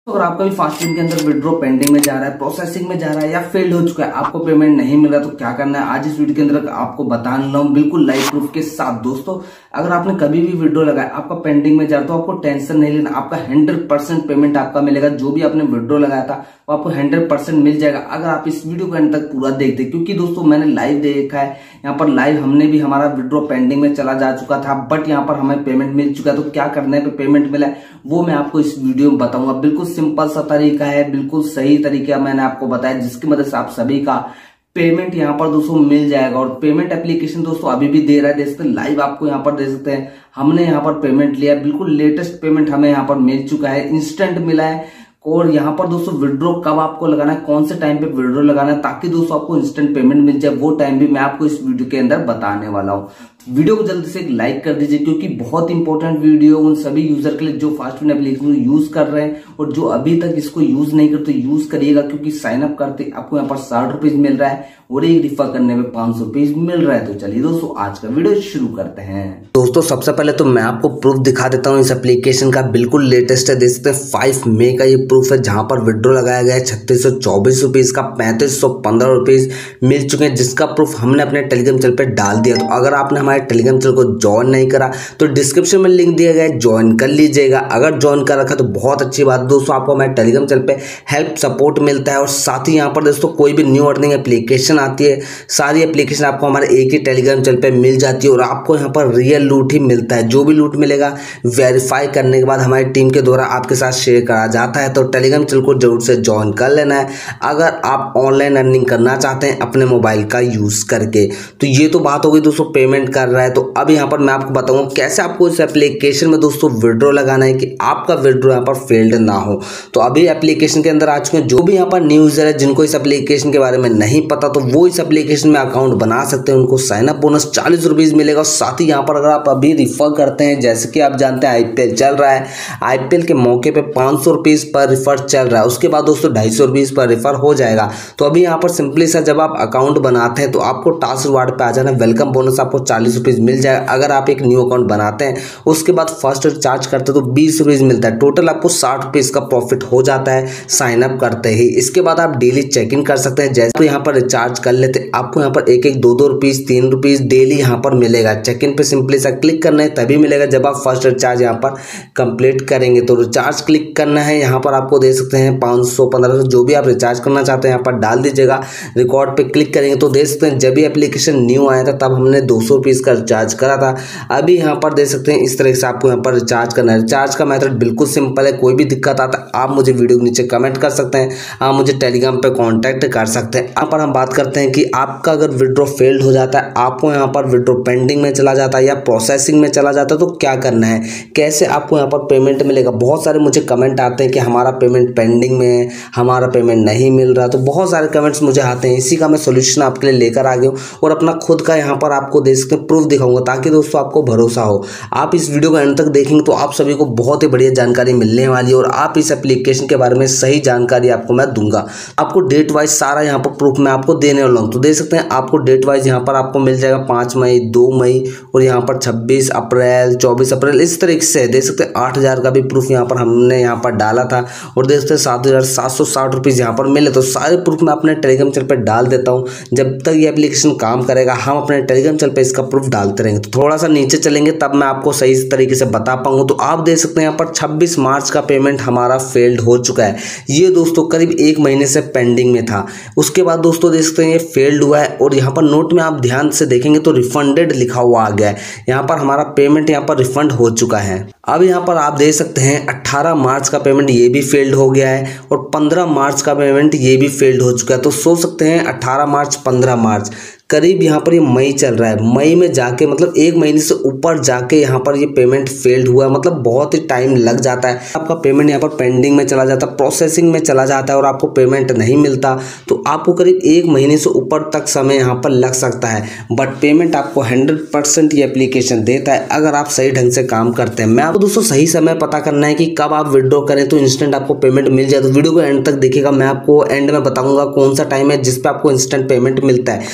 तो अगर आपका भी फास्टिंग के अंदर विड्रॉ पेंडिंग में जा रहा है, प्रोसेसिंग में जा रहा है या फेल्ड हो चुका है, आपको पेमेंट नहीं मिल रहा, तो क्या करना है आज इस वीडियो के अंदर आपको बताने वाला हूं बिल्कुल लाइव प्रूफ के साथ। दोस्तों अगर आपने कभी भी विड्रॉ लगाया आपका पेंडिंग में जा रहा है तो आपको टेंशन नहीं लेना, आपका 100% पेमेंट आपका मिलेगा। जो भी आपने विड्रॉ लगाया था वो आपको 100% मिल जाएगा अगर आप इस वीडियो को अंत तक पूरा देखते। क्योंकि दोस्तों मैंने लाइव देखा है, यहाँ पर लाइव हमने भी हमारा विड्रॉ पेंडिंग में चला जा चुका था, बट यहाँ पर हमें पेमेंट मिल चुका है। तो क्या करना है पेमेंट मिला है वो मैं आपको इस वीडियो में बताऊंगा। बिल्कुल सिंपल सा तरीका है, बिल्कुल सही तरीका मैंने आपको बताया जिसकी मदद से आप सभी का पेमेंट यहाँ पर दोस्तों मिल जाएगा। और पेमेंट एप्लीकेशन दोस्तों अभी भी दे रहा है, देख सकते हैं लाइव आपको यहाँ पर दे सकते हैं। हमने यहाँ पर पेमेंट लिया, बिल्कुल लेटेस्ट पेमेंट हमें यहाँ पर मिल चुका है, इंस्टेंट मिला है। और यहाँ पर दोस्तों विड्रॉ कब आपको लगाना है, कौन से टाइम पे विड्रॉ लगाना है ताकि दोस्तों आपको इंस्टेंट पेमेंट मिल जाए, वो टाइम भी मैं आपको इस वीडियो के अंदर बताने वाला हूँ। वीडियो को जल्दी से एक लाइक कर दीजिए क्योंकि बहुत इंपॉर्टेंट वीडियो उन सभी यूजर के लिए जो फास्टफूड एप्लीकेशन यूज कर रहे हैं और जो अभी तक इसको यूज नहीं करते यूज करिएगा। क्योंकि साइन अप करते आपको यहाँ पर 60 रुपीज मिल रहा है और एक रिफर करने में 500 रुपीज मिल रहा है। तो चलिए दोस्तों आज का वीडियो शुरू करते हैं। दोस्तों सबसे पहले तो मैं आपको प्रूफ दिखा देता हूँ इस एप्लीकेशन का, बिल्कुल लेटेस्ट है, देख सकते हैं 5 मई का ये प्रूफ है जहां पर विड्रॉ लगाया गया है 3624 रुपीज का, 3515 रुपीज मिल चुके हैं जिसका प्रूफ हमने अपने टेलीग्राम चैनल पे डाल दिया। तो अगर आपने हमारे टेलीग्राम चैनल को ज्वाइन नहीं करा तो डिस्क्रिप्शन में लिंक दिया गया है, ज्वाइन कर लीजिएगा। अगर ज्वाइन कर रखा तो बहुत अच्छी बात। दोस्तों आपको हमारे टेलीग्राम चैनल पे हेल्प सपोर्ट मिलता है और साथ ही यहाँ पर दोस्तों कोई भी न्यू अर्निंग एप्लीकेशन आती है, सारी एप्लीकेशन आपको हमारे एक ही टेलीग्राम चैनल पे मिल जाती है और आपको यहाँ पर रियल लूट ही मिलता है। जो भी लूट मिलेगा वेरीफाई करने के बाद हमारी टीम के द्वारा आपके साथ शेयर करा जाता है। तो टेलीग्राम चैनल को जरूर से ज्वाइन कर लेना है अगर आप ऑनलाइन अर्निंग करना चाहते हैं अपने मोबाइल का यूज करके। तो ये तो बात हो गई दोस्तों पेमेंट कर रहा है। तो अब यहाँ पर मैं आपको बताऊंगा कैसे आपको इस एप्लीकेशन में दोस्तों विड्रॉ लगाना है कि आपका विड्रॉ यहाँ पर फेल्ड ना हो। तो अभी एप्लीकेशन के अंदर आ चुके हैं, जो भी यहाँ पर न्यू यूजर है जिनको इस एप्लीकेशन के बारे में नहीं पता तो वो इस एप्लीकेशन में अकाउंट बना सकते हैं, उनको साइन अप बोनस 40 रुपीज मिलेगा। और साथ ही यहाँ पर अगर आप अभी रिफर करते हैं, जैसे कि आप जानते हैं आईपीएल चल रहा है, आईपीएल के मौके पे 500 रुपीज पर रिफर चल रहा है, उसके बाद दोस्तों 250 रुपीज पर रिफर हो जाएगा। तो अभी यहाँ पर सिंपली सा जब आप अकाउंट बनाते हैं तो आपको टास्क रिवार्ड पे आ जाना, वेलकम बोनस आपको 40 रुपीज मिल जाएगा अगर आप एक न्यू अकाउंट बनाते हैं। उसके बाद फर्स्ट रिचार्ज करते हैं तो 20 रुपीज मिलता है, टोटल आपको 60 रुपीज का प्रॉफिट हो जाता है साइन अप करते ही। इसके बाद आप डेली चेक इन कर सकते हैं, जैसे तो यहाँ पर रिचार्ज कर लेते आपको यहाँ पर 1-1, 2-2 रुपीज, 3 रुपीज डेली यहाँ पर मिलेगा। चेक इन पे सिंपली सा क्लिक करना है तभी मिलेगा जब आप फर्स्ट रिचार्ज यहाँ पर कंप्लीट करेंगे। तो रिचार्ज क्लिक करना है, यहाँ पर आपको दे सकते हैं 500, 1500 जो भी आप रिचार्ज करना चाहते हैं यहाँ पर डाल दीजिएगा। रिकॉर्ड पे क्लिक करेंगे तो देख सकते हैं जब भी एप्लीकेशन न्यू आया था तब हमने 200 रुपीज का रिचार्ज करा था। अभी यहाँ पर देख सकते हैं इस तरह से आपको यहाँ पर रिचार्ज करना है। रिचार्ज का मेथड बिल्कुल सिंपल है, कोई भी दिक्कत आता है आप मुझे वीडियो के नीचे कमेंट कर सकते हैं, आप मुझे टेलीग्राम पे कांटेक्ट कर सकते हैं। यहाँ पर हम बात करते हैं कि आपका अगर विड्रॉ फेल्ड हो जाता है, आपको यहाँ पर विड्रॉ पेंडिंग में चला जाता है या प्रोसेसिंग में चला जाता है तो क्या करना है, कैसे आपको यहाँ पर पेमेंट मिलेगा। बहुत सारे मुझे कमेंट आते हैं कि हमारा पेमेंट पेंडिंग में है, हमारा पेमेंट नहीं मिल रहा, तो बहुत सारे कमेंट्स मुझे आते हैं। इसी का मैं सोल्यूशन आपके लिए लेकर आ गया हूँ और अपना खुद का यहाँ पर आपको दे सकते हैं प्रूफ दिखाऊंगा ताकि दोस्तों आपको भरोसा हो। आप इस वीडियो को अंत तक देखेंगे तो आप सभी को बहुत ही बढ़िया जानकारी मिलने वाली है और आप इस एप्लीकेशन के बारे में सही जानकारी आपको मैं दूंगा। आपको डेट वाइज सारा यहाँ पर प्रूफ मैं आपको देने वाला हूँ। तो देख सकते हैं आपको डेट वाइज यहाँ पर आपको मिल जाएगा 5 मई, 2 मई और यहाँ पर 26 अप्रैल, 24 अप्रैल, इस तरीके से देख सकते हैं 8000 का भी प्रूफ यहाँ पर हमने यहाँ पर डाला था और देख सकते हैं 7760 रुपीज यहाँ पर मिले। तो सारे प्रूफ मैं अपने टेलीग्राम चैनल पर डाल देता हूँ, जब तक ये एप्लीकेशन काम करेगा हम अपने टेलीग्राम चैनल पे इसका प्रूफ डालते रहेंगे। तो थोड़ा सा नीचे चलेंगे तब मैं आपको सही तरीके से बता पाऊंगा। तो आप देख सकते हैं यहाँ पर 26 मार्च का पेमेंट हमारा फेल्ड हो चुका है, ये दोस्तों करीब 1 महीने से पेंडिंग में था। उसके बाद दोस्तों देख सकते हैं ये फेल्ड हुआ है और यहाँ पर नोट में आप ध्यान से देखेंगे तो रिफंडेड लिखा हुआ आ गया है, यहाँ पर हमारा पेमेंट यहाँ पर रिफंड हो चुका है। अब यहाँ पर आप देख सकते हैं 18 मार्च का पेमेंट ये भी फेल्ड हो गया है और 15 मार्च का पेमेंट ये भी फेल्ड हो चुका है। तो सोच सकते हैं 18 मार्च, 15 मार्च करीब यहाँ पर ये मई चल रहा है, मई में जाके मतलब 1 महीने से ऊपर जाके यहाँ पर ये पेमेंट फेल्ड हुआ है, मतलब बहुत ही टाइम लग जाता है। आपका पेमेंट यहाँ पर पेंडिंग में चला जाता है, प्रोसेसिंग में चला जाता है और आपको पेमेंट नहीं मिलता तो आपको करीब 1 महीने से ऊपर तक समय यहाँ पर लग सकता है। बट पेमेंट आपको 100% ये एप्लीकेशन देता है अगर आप सही ढंग से काम करते हैं। मैं आपको दोस्तों सही समय पता करना है कि कब आप विड्रॉ करें तो इंस्टेंट आपको पेमेंट मिल जाए। तो वीडियो को एंड तक देखिएगा, मैं आपको एंड में बताऊंगा कौन सा टाइम है जिस पे आपको इंस्टेंट पेमेंट मिलता है। तो अभी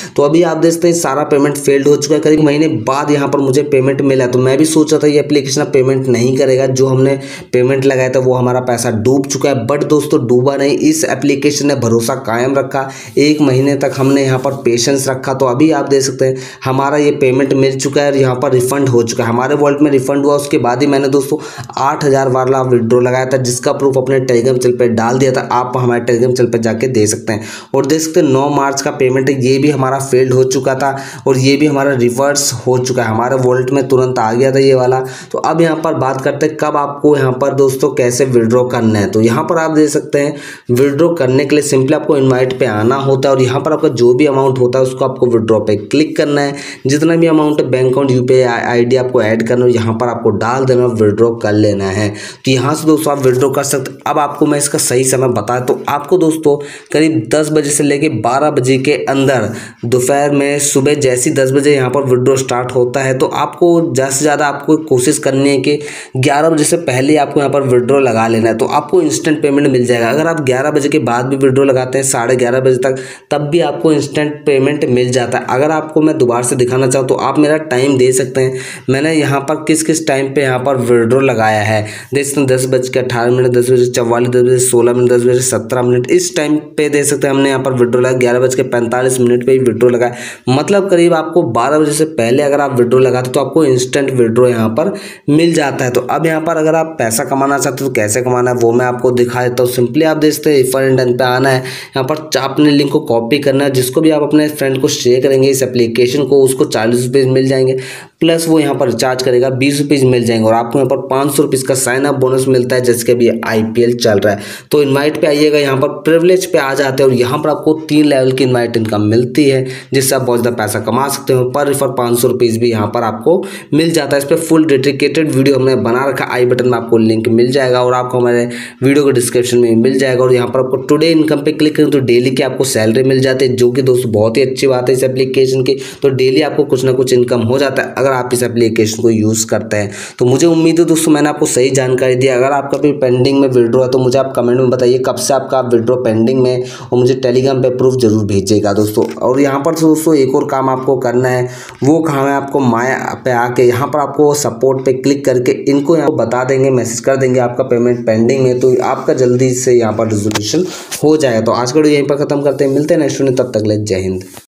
आप देखते हैं सारा पेमेंट फेल्ड हो चुका है। करीब महीने बाद यहाँ पर मुझे पेमेंट मिला, तो मैं भी सोच रहा था ये एप्लीकेशन पेमेंट नहीं करेगा, जो हमने पेमेंट लगाया था वो हमारा पैसा डूब चुका है। बट दोस्तों डूबा नहीं, इस एप्लीकेशन ने भरोसा कायम रखा, 1 महीने तक हमने यहाँ पर पेशेंस रखा। तो अभी आप देख सकते हैं हमारा ये पेमेंट मिल चुका है और यहाँ पर रिफंड हो चुका है, हमारे वॉलेट में रिफंड हुआ। उसके बाद ही मैंने दोस्तों 8,000 वाला विड्रॉ लगाया था, जिसका प्रूफ अपने टेलीग्राम चैनल पे डाल दिया था। आप हमारे टेलीग्राम चैनल पे जाके दे सकते हैं और देख सकते हैं 9 मार्च का पेमेंट है, ये भी हमारा फेल्ड हो चुका था और ये भी हमारा रिवर्स हो चुका है, हमारे वॉलेट में तुरंत आ गया था ये वाला। तो अब यहाँ पर बात करते हैं कब आपको यहाँ पर दोस्तों कैसे विड्रॉ करना है। तो यहाँ पर आप देख सकते हैं विड्रॉ करने के लिए सिंपली आपको इनवाइट पे आना होता है और यहाँ पर आपका जो भी अमाउंट होता है उसको आपको विड्रॉ पे क्लिक करना है। जितना भी अमाउंट है बैंक अकाउंट UPI ID आपको ऐड करना है, यहाँ पर आपको डाल देना, विड्रॉ कर लेना है। तो यहाँ से दोस्तों आप विड्रॉ कर सकते हैं। अब आपको मैं इसका सही समय बताया, तो आपको दोस्तों करीब 10 बजे से लेके 12 बजे के अंदर दोपहर में, सुबह जैसी 10 बजे यहाँ पर विड्रॉ स्टार्ट होता है, तो आपको ज़्यादा से ज़्यादा आपको कोशिश करनी है कि 11 बजे से पहले आपको यहाँ पर विड्रॉ लगा लेना है, तो आपको इंस्टेंट पेमेंट मिल जाएगा। अगर आप 11 बजे के बाद भी विड्रॉ लगाते हैं 11:30 बजे तक, तब भी आपको इंस्टेंट पेमेंट मिल जाता है। अगर आपको मैं दोबारा से दिखाना चाहूँ तो आप मेरा टाइम दे सकते हैं, मैंने यहाँ पर किस किस टाइम पे यहाँ पर विड्रॉ लगाया है। देख सकते हैं 10:18, 10:44, 10:16, 10:17, इस टाइम पे दे सकते हैं हमने यहाँ पर विड्रॉ लगाया। 11:45 पे ही विड्रॉ लगाया, मतलब करीब आपको 12 बजे से पहले अगर आप विड्रॉ लगाते तो आपको इंस्टेंट विड्रॉ यहाँ पर मिल जाता है। तो अब यहाँ पर अगर आप पैसा कमाना चाहते हो तो कैसे कमाना है वो मैं आपको दिखा देता हूँ। सिंपली आप देखते हैं रिफर एंड डन पे आना है, यहाँ पर अपने लिंक को कॉपी करना है, जिसको भी आप अपने फ्रेंड को शेयर करेंगे इस एप्लीकेशन को, उसको 40 रुपये मिल जाएंगे, प्लस वो यहाँ पर रिचार्ज करेगा 20 रुपीज़ मिल जाएंगे और आपको यहाँ पर 500 रुपीज़ का साइन अप बोनस मिलता है, जैसे कि अभी IPL चल रहा है। तो इनवाइट पे आइएगा, यहाँ पर प्रिविलेज पे आ जाते हैं और यहाँ पर आपको 3 लेवल की इनवाइट इनकम मिलती है, जिससे आप बहुत ज़्यादा पैसा कमा सकते हो। पर रिफर 500 रुपीज़ भी यहाँ पर आपको मिल जाता है। इस पर फुल डेडिकेटेड वीडियो हमने बना रखा, आई बटन में आपको लिंक मिल जाएगा और आपको हमारे वीडियो को डिस्क्रिप्शन में मिल जाएगा। और यहाँ पर आपको टुडे इनकम पे क्लिक करें तो डेली की आपको सैलरी मिल जाती है, जो कि दोस्तों बहुत ही अच्छी बात है इस एप्लीकेशन की। तो डेली आपको कुछ ना कुछ इनकम हो जाता है अगर आप इस एप्लीकेशन को यूज़ करते हैं। तो मुझे उम्मीद है दोस्तों मैंने आपको सही जानकारी दी। अगर आपका भी पेंडिंग में विड्रॉ है तो मुझे आप कमेंट में बताइए कब से आपका विड्रॉ पेंडिंग में, और मुझे टेलीग्राम पे प्रूफ जरूर भेजिएगा दोस्तों। और यहाँ पर दोस्तों एक और काम आपको करना है, वो काम है आपको माया पे आके यहाँ पर आपको सपोर्ट पे क्लिक करके इनको यहाँ बता देंगे, मैसेज कर देंगे आपका पेमेंट पेंडिंग में, तो आपका जल्दी से यहाँ पर रिजोल्यूशन हो जाएगा। तो आज का वीडियो यहीं पर खत्म करते हैं, मिलते हैं नेक्स्ट वीडियो, तब तक ले जय हिंद।